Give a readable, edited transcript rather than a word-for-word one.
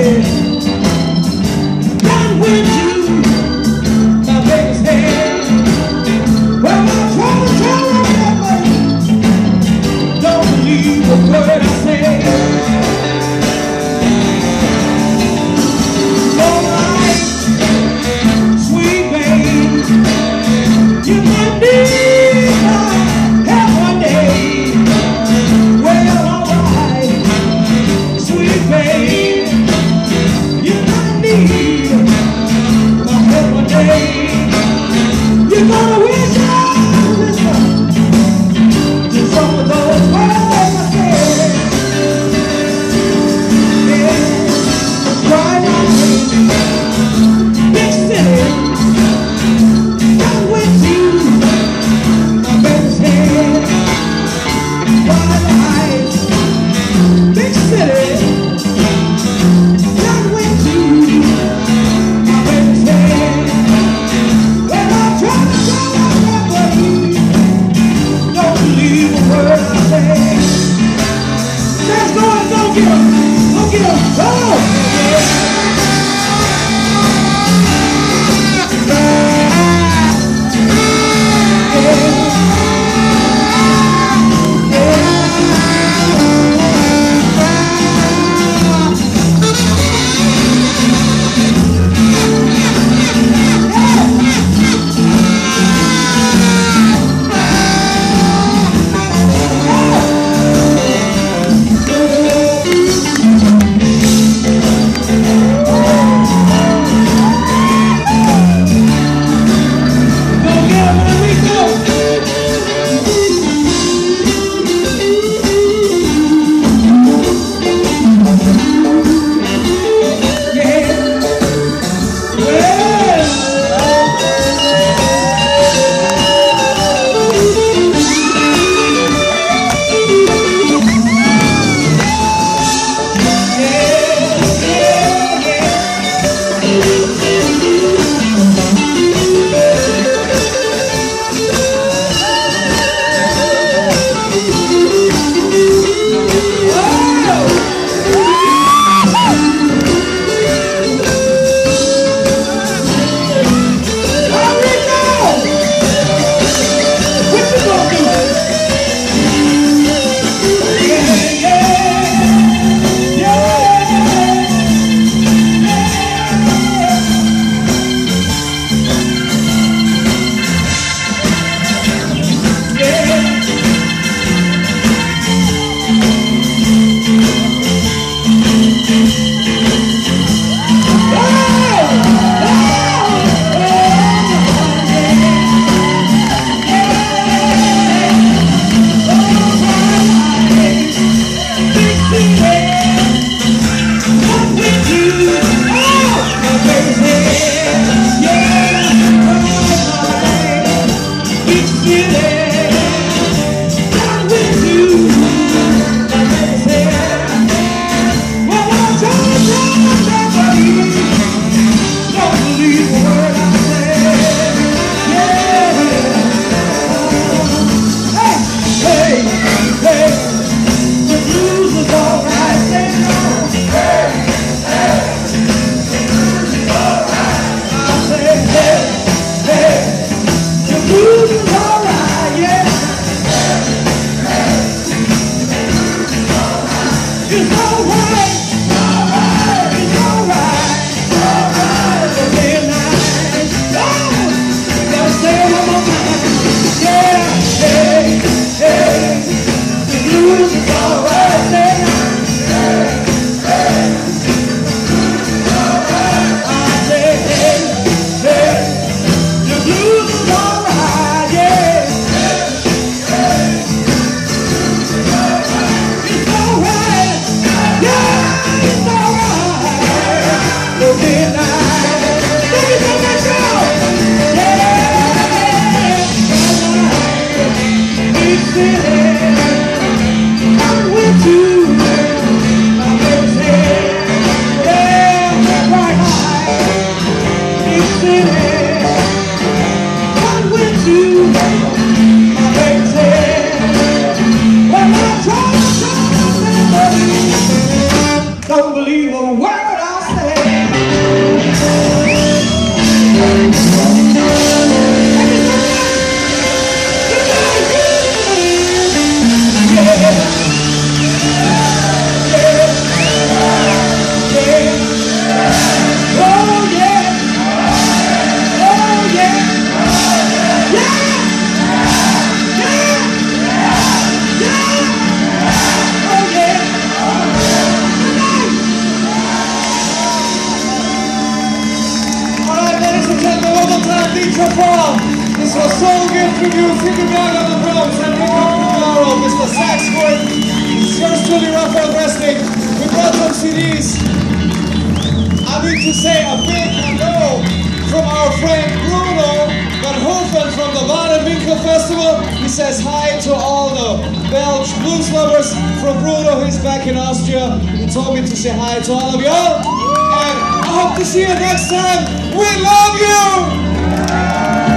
Don't believe a word I Vielen Dank an den Drums and Rico Mr. Saxford. It's yours truly, Raphael Wrestling. We brought some CDs. I need to say a big hello from our friend Bruno Van Hofen from the Wadenwinkel Festival. He says hi to all the Belgian blues lovers. From Bruno, he's back in Austria. He told me to say hi to all of y'all. And I hope to see you next time. We love you!